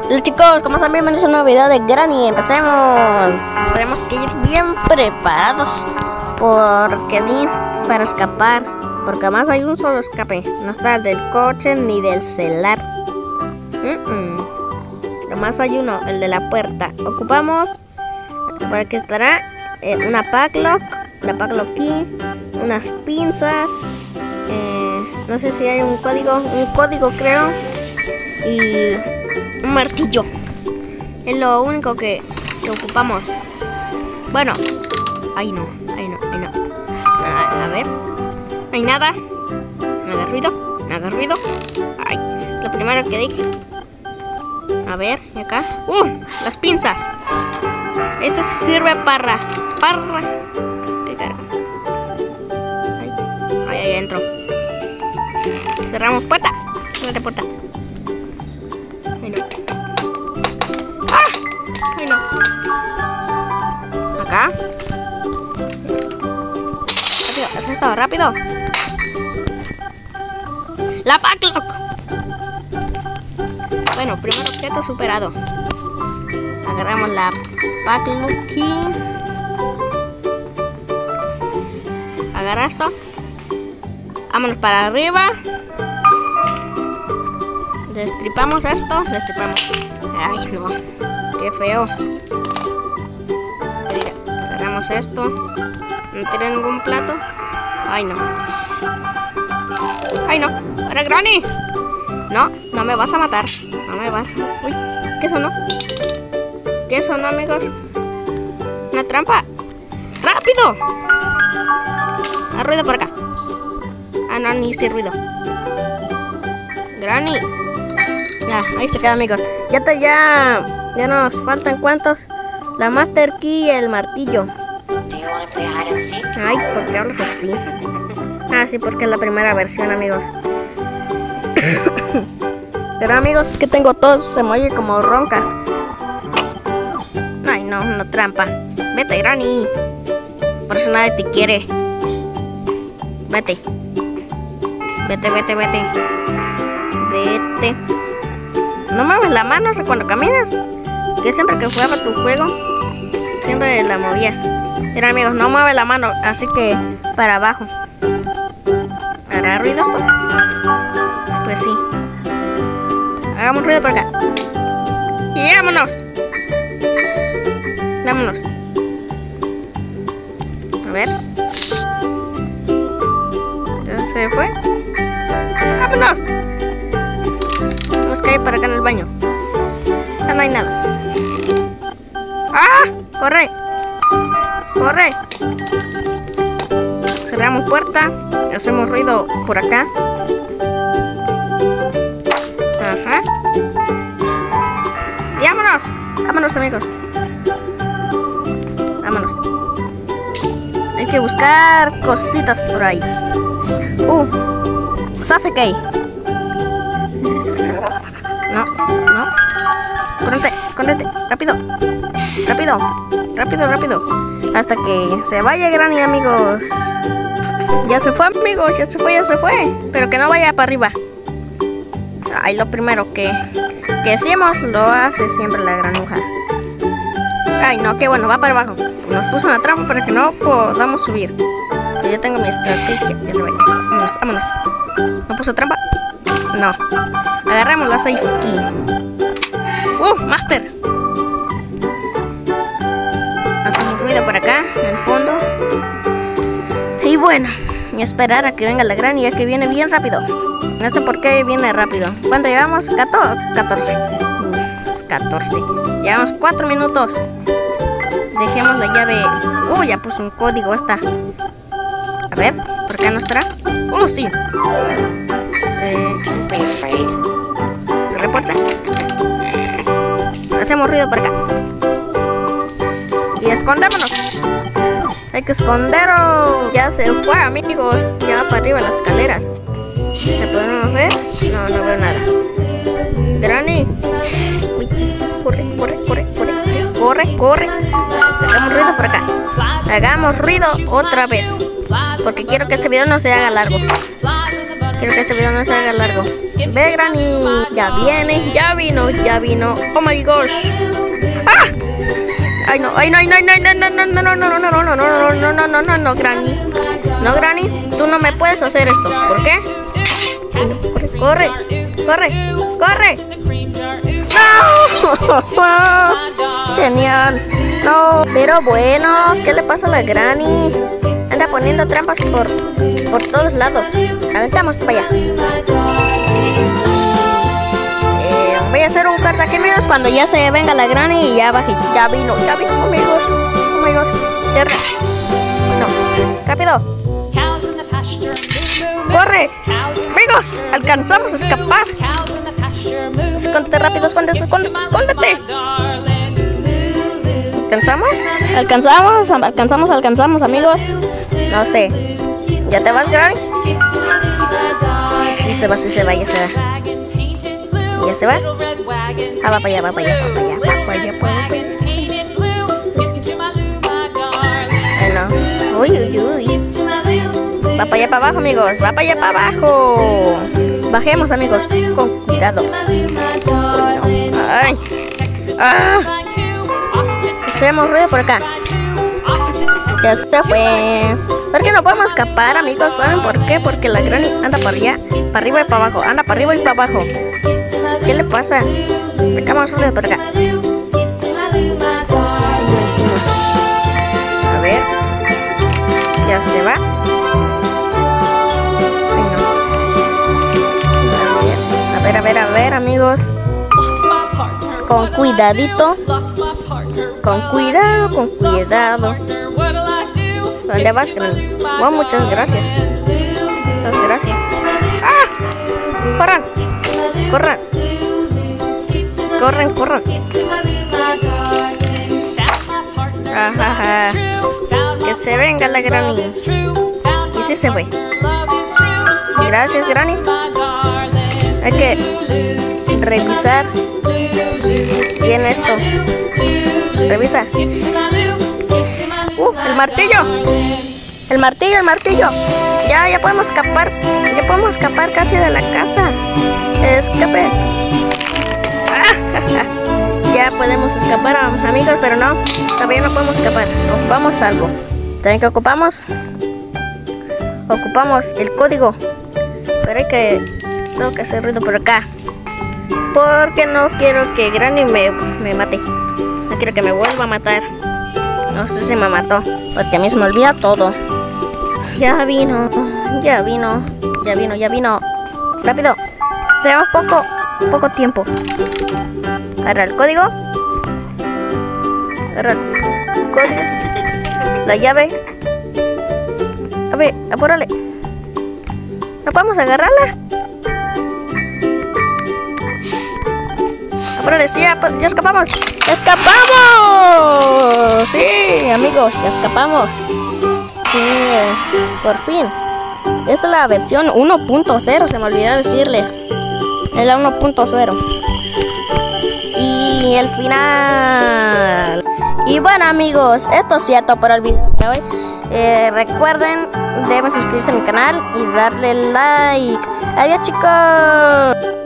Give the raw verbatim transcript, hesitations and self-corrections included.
Hola chicos, ¿cómo están? Bienvenidos a un nuevo video de Granny. Empecemos. Tenemos que ir bien preparados, porque sí, para escapar. Porque además hay un solo escape. No está el del coche ni del celular. Mm -mm. Además hay uno, el de la puerta. Ocupamos, para que estará eh, una padlock, la padlock key, unas pinzas. Eh, no sé si hay un código, un código creo. Y un martillo. Es lo único que, que ocupamos. Bueno, ahí no, ahí no, ahí no. A, a ver, no hay nada. No haga ruido, no haga ruido. Ay, lo primero que dije. A ver, y acá. ¡Uh! Las pinzas. Esto se sirve para. Para. ¿Qué carajo? Ahí, ahí, ahí entro. Cerramos puerta. Cierra puerta. Ahí no. ¡Ah! Ahí no. Acá. Rápido, ¿has estado rápido? La padlock. Bueno, primer objeto superado. Agarramos la padlock key. Agarra esto. Vámonos para arriba. Destripamos esto. Destripamos. Ay, no. Qué feo. Agarramos esto. No tiene ningún plato. Ay, no. Ay, no. ¡Ahora, Granny! No, no me vas a matar. No me vas a... Uy, ¿qué sonó? ¿Qué sonó, amigos? Una trampa. ¡Rápido! Haz ruido por acá. Ah, no, ni hice ruido. Granny. Ya, ahí se queda, amigos. Ya te, ya, ya nos faltan cuántos. La Master Key y el martillo. Ay, ¿por qué hablas así? Ah, sí, porque es la primera versión, amigos. Pero amigos, es que tengo tos, se me oye como ronca. Ay, no, una trampa. Vete, Granny. Por eso nadie te quiere. Vete. Vete, vete, vete. Vete. No mueves la mano, o sea, cuando caminas. Que siempre que jugaba tu juego, siempre la movías. Mira, amigos, no mueve la mano, así que para abajo. ¿Hará ruido esto? Pues sí. Hagamos ruido por acá. Y vámonos. Vámonos. A ver. ¿Ya se fue? ¡Vámonos! Vamos que hay para acá en el baño. Ya no hay nada. ¡Ah! ¡Corre! ¡Corre! Cerramos puerta. Hacemos ruido por acá. Ajá. Y vámonos. Vámonos, amigos. Vámonos. Hay que buscar cositas por ahí. Uh. Suffocate. No, no. Escóndete, escóndete. Rápido. Rápido. Rápido, rápido. Hasta que se vaya Granny, amigos. Ya se fue, amigos. Ya se fue, ya se fue. Pero que no vaya para arriba. Ay, lo primero que, que decimos lo hace siempre la granuja. Ay, no, qué bueno, va para abajo. Nos puso una trampa para que no podamos subir. Yo ya tengo mi estrategia. Ya se va, ya se va. Vámonos, vámonos. ¿No puso trampa? No. Agarramos la safe key. ¡Uh! ¡Master! Hacemos ruido por acá, en el fondo. Y bueno, y esperar a que venga la Granny, ya que viene bien rápido. No sé por qué viene rápido. ¿Cuánto llevamos? catorce. Uh, catorce. Llevamos cuatro minutos. Dejemos la llave. Uh, ya puso un código esta. A ver, ¿por qué no estará? Uh, sí. Eh, Cerré puerta. Hacemos ruido por acá. Y escondémonos. Hay que esconderos. Ya se fue, amigos. Ya va para arriba las escaleras. ¿La podemos ver? No, no veo nada. Granny. Uy, corre, corre, corre, corre, corre, corre. Hagamos ruido por acá. Hagamos ruido otra vez. Porque quiero que este video no se haga largo. Quiero que este video no se haga largo. Ve, Granny. Ya viene, ya vino, ya vino. Oh my gosh. ¡Ah! Ay, no, ay, no, ay, no, no, no, no, no, no, no, no, no, no, no, no, no, no, no, no, no, Granny. No, Granny, tú no me puedes hacer esto. ¿Por qué? Corre, corre, corre. ¡No! Genial. No, pero bueno, ¿qué le pasa a la Granny? Anda poniendo trampas por, por todos lados. Aventamos para allá. Eh, voy a hacer un corte aquí, amigos, cuando ya se venga la Granny y ya baje. Ya vino, ya vino, amigos. Oh my gosh. Cierra. No, rápido. Corre. Amigos, alcanzamos a escapar. Escóndete rápido, escóndete, escóndete, escóndete. ¿Alcanzamos? ¿Alcanzamos? ¿Alcanzamos? ¿Alcanzamos, amigos? No sé. ¿Ya te vas, Granny? Sí se va, sí se va, ya se va. ¿Ya se va? Ah, va para allá, va para allá, va para allá, va para allá, va para allá. Ay, no. Uy, uy, uy. Va para allá para abajo, amigos. Va para allá para abajo. Bajemos, amigos. Con cuidado. Uy, no. Ay. Ah. Hacemos ruido por acá. Ya se fue. ¿Por qué no podemos escapar, amigos? ¿Saben por qué? Porque la Granny anda para allá, para arriba y para abajo. Anda para arriba y para abajo. ¿Qué le pasa? Sacamos ruido por acá. A ver. Ya se va. Ay, no. A ver, a ver, a ver, amigos. Con cuidadito. Con cuidado, con cuidado. ¿Dónde vas, Granny? Oh, muchas gracias. Muchas gracias. ¡Ah! ¡Corran! ¡Corran! ¡Corren, corran! Ajaja. Que se venga la Granny. Y sí se fue. Gracias, Granny. Hay que revisar bien esto. Revisa. Uh, el martillo. El martillo, el martillo. Ya, ya podemos escapar. Ya podemos escapar casi de la casa. Escape. Ah, ya podemos escapar, amigos, pero no. Todavía no podemos escapar. Ocupamos algo. También que ocupamos. Ocupamos el código. Pero hay que. Tengo que hacer ruido por acá. Porque no quiero que Granny me, me mate. No quiero que me vuelva a matar. No sé si me mató. Porque a mí se me olvida todo. Ya vino. Ya vino. Ya vino, ya vino. Rápido. Tenemos poco, poco tiempo. Agarra el código. Agarra el código. La llave. A ver, apúrale. ¿No podemos agarrarla? Apúrale, sí, ya, ya escapamos. ¡Escapamos! Sí, amigos, ya escapamos. Sí, por fin. Esta es la versión uno punto cero, se me olvidó decirles. Es la uno punto cero. Y el final. Y bueno, amigos, esto es cierto por el video de hoy. Eh, recuerden, deben suscribirse a mi canal y darle like. Adiós, chicos.